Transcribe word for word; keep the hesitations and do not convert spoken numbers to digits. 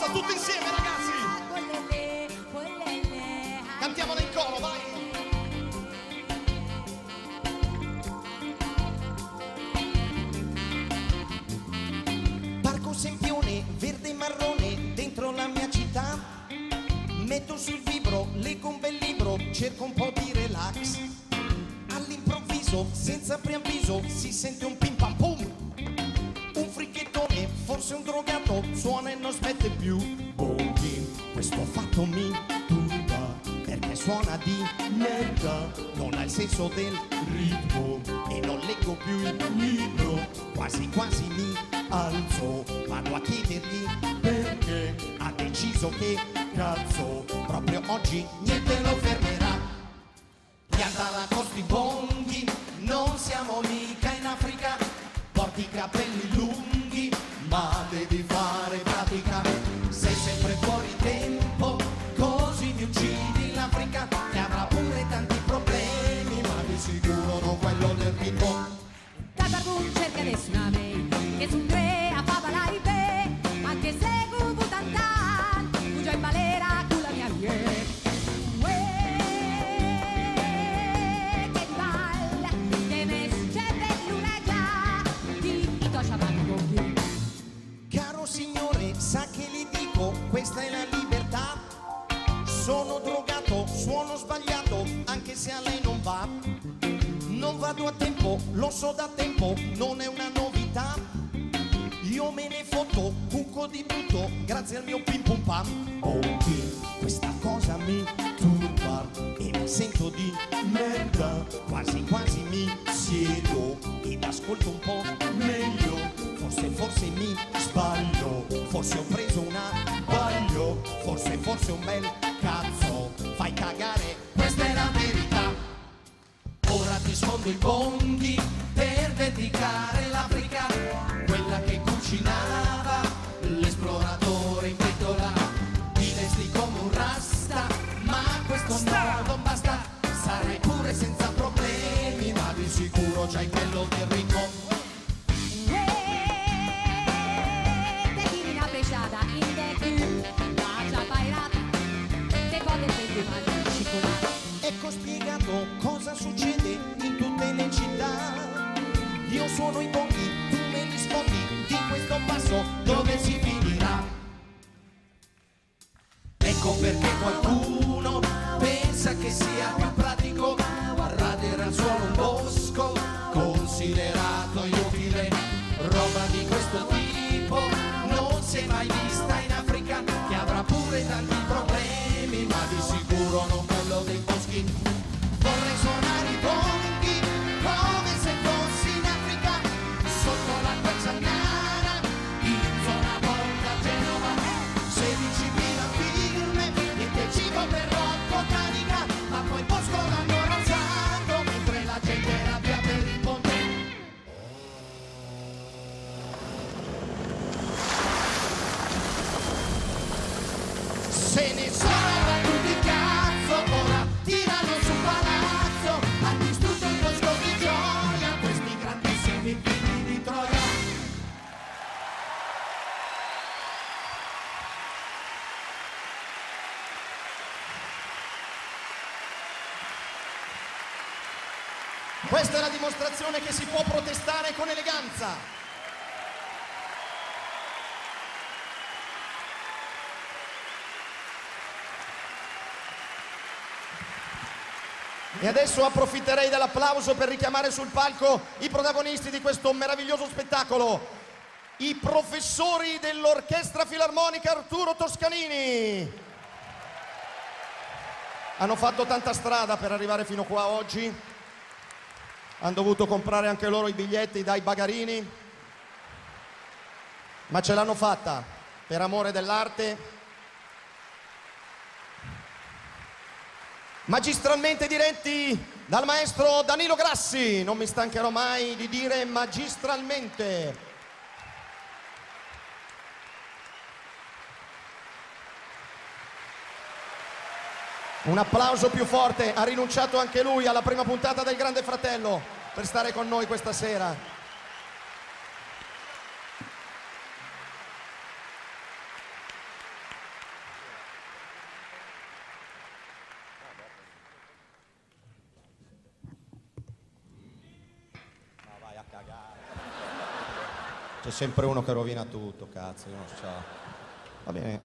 tutti insieme, ragazzi. Cantiamo nel coro, vai. Parco Sempione, verde e marrone, dentro la mia città. Metto sul vibro, leggo un bel libro, cerco un po' di relax. All'improvviso, senza preavviso, si sente un pim pam pum. Un fricchettone, forse un drogato, suona e non smette più. Boogie, questo fatto mi turba, perché suona di merda, non ha il senso del ritmo e non leggo più il libro. Quasi quasi mi alzo, vado a chiedergli perché ha deciso che cazzo proprio oggi niente lo fermerà. Pianta la costi bonghi, non siamo mica in Africa. Porti i capelli lunghi, ma devi fare pratica. Sei sempre fuori tempo, così mi uccidi l'Africa, che avrà pure tanti problemi, ma di sicuro non quello del ritmo. Tatabun cerca adesso una me, che su tre a favola i te, anche se gubu tantan, cujo in balera con la mia vie. Caro signore, sa che le dico, questa è la libertà. Sono drogato, suono sbagliato, anche se a lei non va. Non vado a tempo, lo so da tempo, non è una novità. Io me ne fotto, cucco di tutto, grazie al mio pim pum pam. Ok, questa cosa mi turba e mi sento di merda. Quasi quasi mi siedo ed ascolto un po' meglio. Forse, forse mi sbaglio, forse ho preso una baglio, forse, forse un bel cazzo, fai cagare, questa è la verità. Ora ti sfondo il bonghi per vendicare l'Africa, quella che cucinava l'esploratore in pentola. Ti vesti come un rasta, ma questo no, non basta. Sarai pure senza problemi, ma di sicuro c'hai quello del ritmo. Ecco spiegato cosa succede in tutte le città. Io suono i bonghi, tu me li sfondi, di questo passo dove si finirà? Ecco perché qualcuno pensa che sia più pratico radere al suolo un bosco considerato inutile. Roba di questo tipo non si è mai vista in Africa, che avrà pure tanti problemi, ma di sicuro non quello dei boschi. Vorrei suonare i bonghi come se fossi in Africa, sotto l'acqua Ciannara, in zona Volta Genova. Sedicimila firme, niente cibo per Rocco Carica, ma poi bosco l'hanno rasato mentre la gente era via per il ponte. Se ne sono battuti cazzo, ora tirano su palazzo, ha distrutto il bosco di gioia, questi grandissimi figli di Troia. Questa è la dimostrazione che si può protestare con eleganza. E adesso approfitterei dell'applauso per richiamare sul palco i protagonisti di questo meraviglioso spettacolo, i professori dell'Orchestra Filarmonica Arturo Toscanini. Hanno fatto tanta strada per arrivare fino qua oggi, hanno dovuto comprare anche loro i biglietti dai bagarini, ma ce l'hanno fatta per amore dell'arte. Magistralmente diretti dal maestro Danilo Grassi, non mi stancherò mai di dire magistralmente. Un applauso più forte, ha rinunciato anche lui alla prima puntata del Grande Fratello per stare con noi questa sera. cagare. C'è sempre uno che rovina tutto, cazzo, io non so. Va bene.